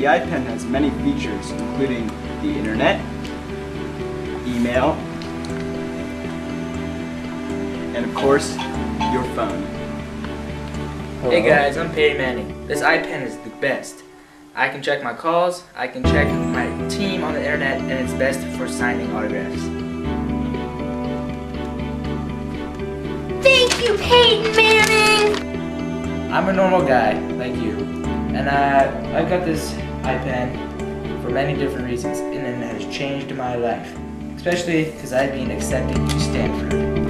the iPen has many features, including the internet, email, and of course, your phone. Hey guys, I'm Peyton Manning. This iPen is the best. I can check my calls, I can check my team on the internet, and it's best for signing autographs. Thank you, Peyton Manning! I'm a normal guy, like you, and I've got this iPen for many different reasons, and it has changed my life, especially because I've been accepted to Stanford.